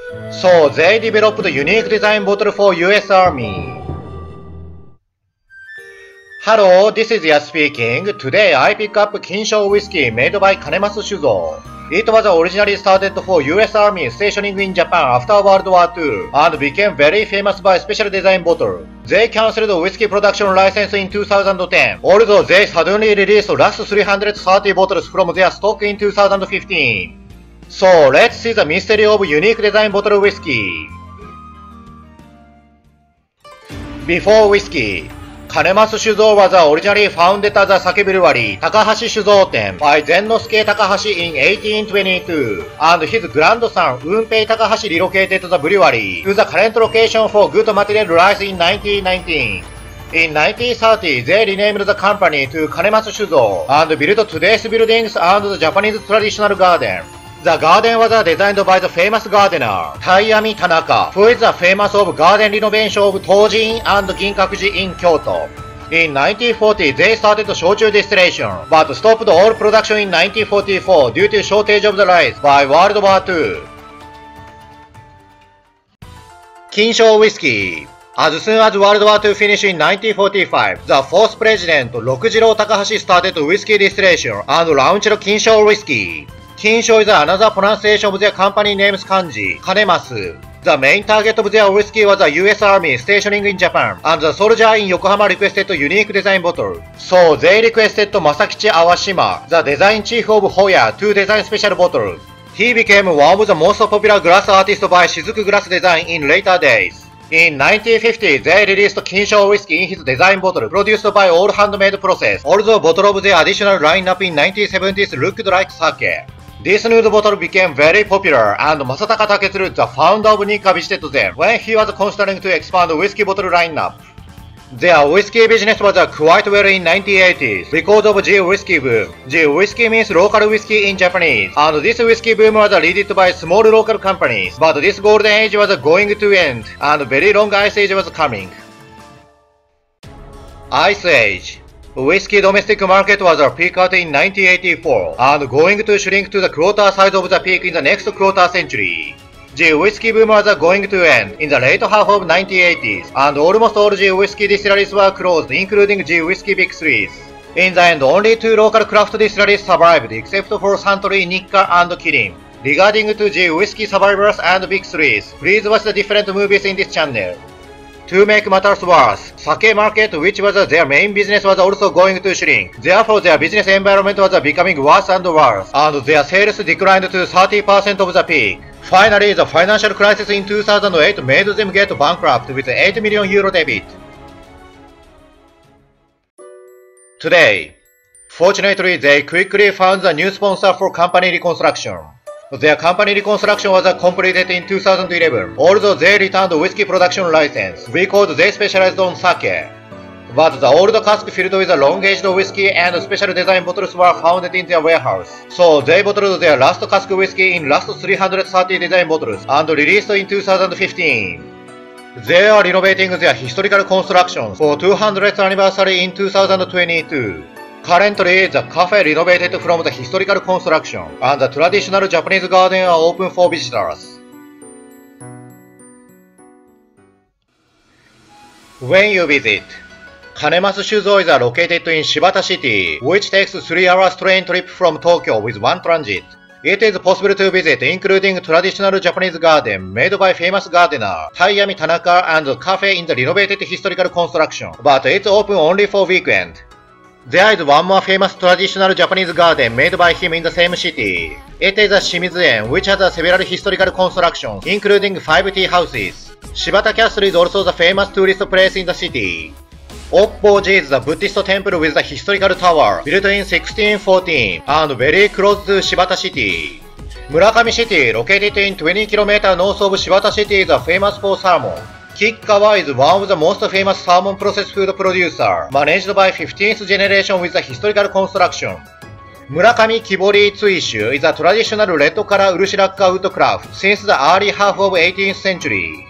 So they developed a unique design bottle for US Army. Hello, this is Yas speaking. Today I pick up Kinsho whiskey made by Kanemasu Shuzo. It was originally started for US Army stationing in Japan after World War II and became very famous by special design bottle. They cancelled the whiskey production license in 2010, although they suddenly released last 330 bottles from their stock in 2015. So let's see the mystery of unique design bottle whiskey. Before whiskey, Kanemasu Shuzo was originally founded as a sake brewery, Takahashi Shuzoten, by Zennosuke Takahashi in 1822, and his grandson Unpei Takahashi relocated the brewery to the current location for good material rise in 1919. In 1930, they renamed the company to Kanemasu Shuzo and built today's buildings and the Japanese traditional garden. The garden was designed by the famous gardener, Taiyami Tanaka, who is the famous of garden renovation of Tojin and Ginkakuji in Kyoto. In 1940, they started shochu distillation, but stopped all production in 1944 due to shortage of the rice by World War II. Kinsho whiskey. As soon as World War II finished in 1945, the fourth president, Rokujiro Takahashi, started whiskey distillation and launched Kinsho whiskey. Kinsho is another pronunciation of their company name's kanji, Kanemasu. The main target of their whiskey was the US Army stationing in Japan, and the soldier in Yokohama requested a unique design bottle. So they requested Masakichi Awashima, the design chief of Hoya, to design special bottles. He became one of the most popular glass artists by Shizuku Glass Design in later days. In 1950, they released Kinsho whiskey in his design bottle, produced by all handmade process, although bottle of the additional lineup in 1970s looked like sake. This new bottle became very popular, and Masataka Taketsuru, the founder of Nikka, visited them when he was considering to expand the whiskey bottle lineup. Their whiskey business was quite well in 1980s because of G whiskey boom. G whiskey means local whiskey in Japanese, and this whiskey boom was led by small local companies. But this golden age was going to end, and very long ice age was coming. Ice age. Whiskey domestic market was peaked out in 1984 and going to shrink to the quarter size of the peak in the next quarter century. G whiskey boom was going to end in the late half of 1980s, and almost all G whiskey distilleries were closed, including G whiskey big threes. In the end, only two local craft distilleries survived, except for Suntory, Nikka, and Kirin. Regarding to G whiskey survivors and big threes, please watch the different movies in this channel. To make matters worse, sake market, which was their main business, was also going to shrink. Therefore, their business environment was becoming worse and worse, and their sales declined to 30% of the peak. Finally, the financial crisis in 2008 made them get bankrupt with €8 million debt. Today, fortunately, they quickly found a new sponsor for company reconstruction. Their company reconstruction was completed in 2011, although they returned the whiskey production license because they specialized on sake. But the old cask filled with long-aged whiskey and special design bottles were found in their warehouse. So they bottled their last cask whiskey in last 330 design bottles and released in 2015. They are renovating their historical construction for 200th anniversary in 2022. Currently, the cafe renovated from the historical construction, and the traditional Japanese garden are open for visitors. When you visit, Kanemasu Shuzo is located in Shibata City, which takes 3 hours train trip from Tokyo with one transit. It is possible to visit, including traditional Japanese garden made by famous gardener Taiyami Tanaka and cafe in the renovated historical construction, but it's open only for weekend. There is one more famous traditional Japanese garden made by him in the same city. It is a Shimizu-en, which has several historical constructions, including 5 tea houses. Shibata Castle is also the famous tourist place in the city. Oppoji is the Buddhist temple with the historical tower, built in 1614, and very close to Shibata City. Murakami City, located in 20 km north of Shibata City, is famous for salmon. Kikkawa is one of the most famous salmon processed food producer, managed by 15th generation with a historical construction. Murakami Kibori Tsuishu is a traditional red color Urushiraka woodcraft since the early half of 18th century.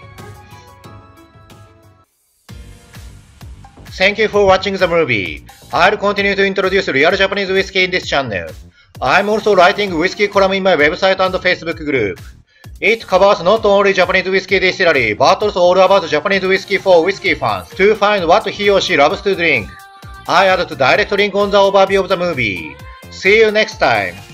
Thank you for watching the movie. I'll continue to introduce real Japanese whiskey in this channel. I'm also writing whiskey column in my website and Facebook group. It covers not only Japanese whiskey distillery, but also all about Japanese whiskey for whiskey fans to find what he or she loves to drink. I add to direct link on the overview of the movie. See you next time!